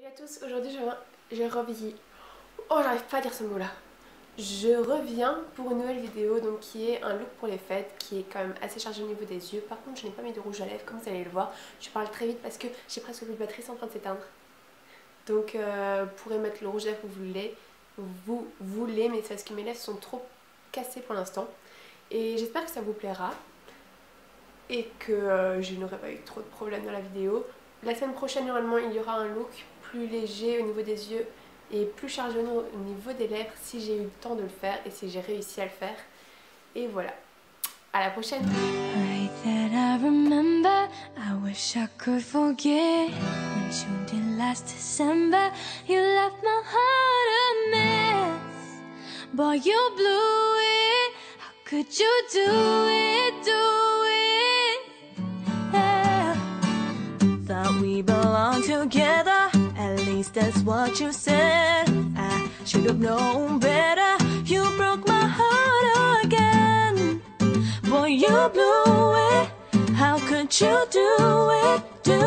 Salut à tous, aujourd'hui je reviens. Oh, j'arrive pas à dire ce mot là. Je reviens pour une nouvelle vidéo donc qui est un look pour les fêtes qui est quand même assez chargé au niveau des yeux. Par contre je n'ai pas mis de rouge à lèvres comme vous allez le voir. Je parle très vite parce que j'ai presque plus de batterie, c'est en train de s'éteindre. Donc vous pourrez mettre le rouge à lèvres que vous voulez, mais c'est parce que mes lèvres sont trop cassées pour l'instant. Et j'espère que ça vous plaira et que je n'aurai pas eu trop de problèmes dans la vidéo. La semaine prochaine normalement il y aura un look plus léger au niveau des yeux et plus chargé au niveau des lèvres si j'ai eu le temps de le faire et si j'ai réussi à le faire. Et voilà, à la prochaine. Right that I remember, I wish I could forget when you did last December. You left my heart a mess, boy you blew it. How could you do it, yeah. Thought we belonged together, at least that's what you said. I should have known better. You broke my heart again. Boy, you blew it. How could you do it,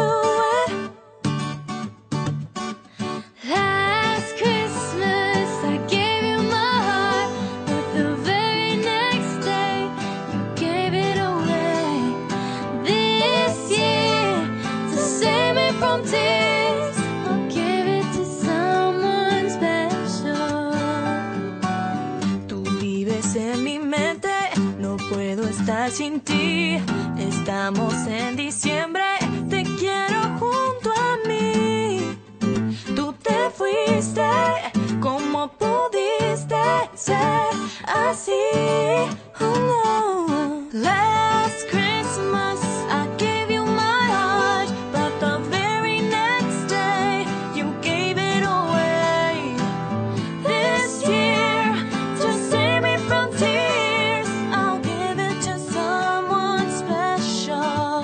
Last Christmas I gave you my heart, but the very next day you gave it away. This year, to save me from tears, I'll give it to someone special. Tú vives en mi mente, no puedo estar sin ti. Estamos en diciembre, te quiero junto a mí. Tú te fuiste, ¿cómo pudiste ser así? Oh no. Last Christmas I gave you my heart, but the very next day you gave it away. This year, to save me from tears, I'll give it to someone special.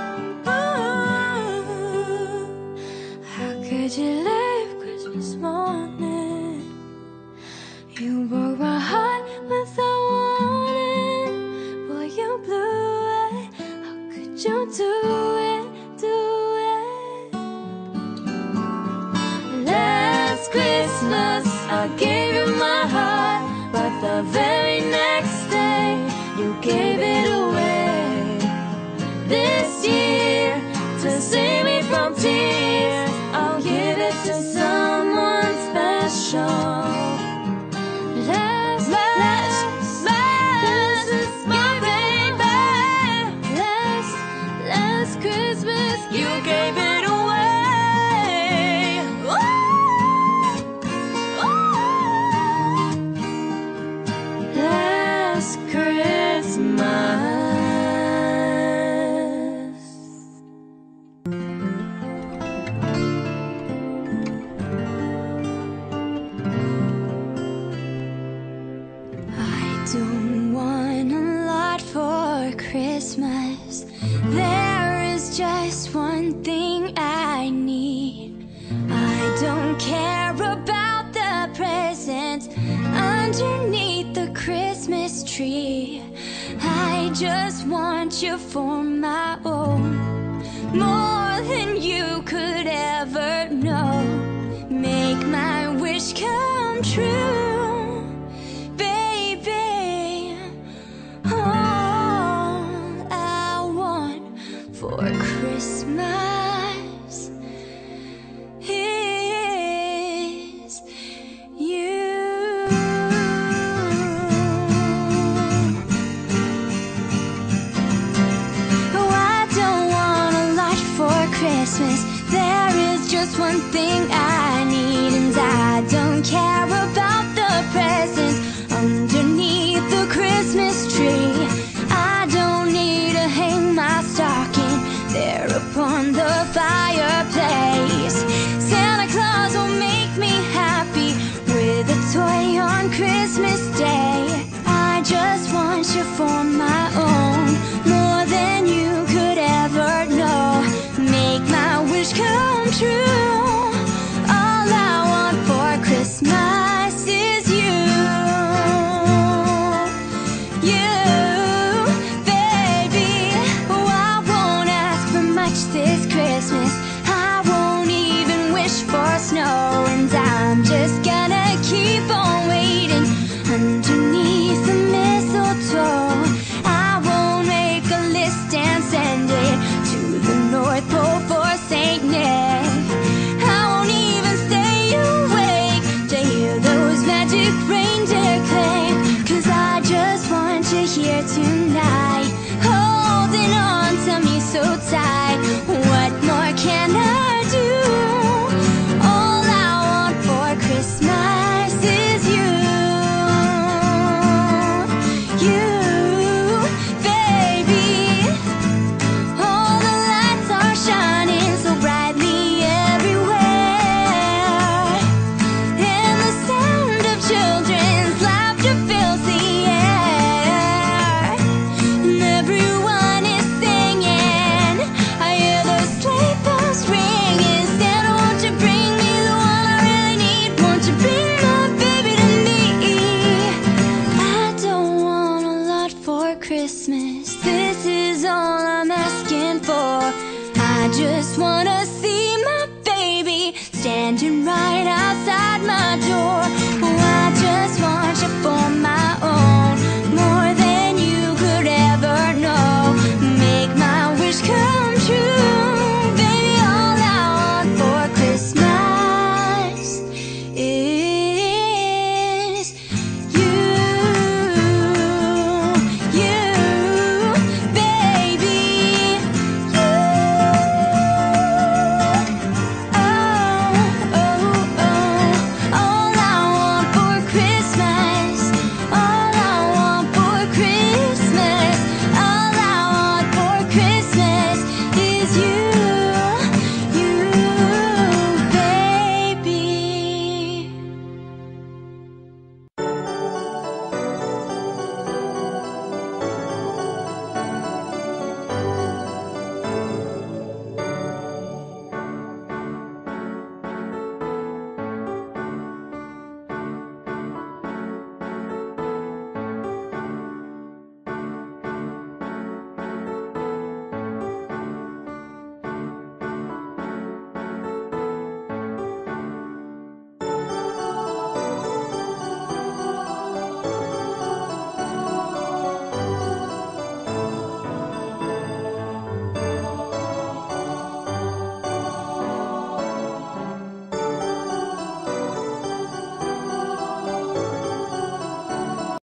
How could you leave Christmas morning? You broke my heart without warning. Boy, you blew it. How could you do it, Last Christmas I gave you my heart, but the very next day you gave it away. This year, to save me from tears, I'll give it to someone special. Last Christmas you gave it away. Last Christmas. I don't want a lot for Christmas. There is just one thing I need. I don't care about the presents underneath the Christmas tree. I just want you for my own, more than you could ever know. Make my wish come true, baby. All I want for Christmas is you. Oh, I don't want a lot for Christmas. There is just one thing I need, and I don't care about the presents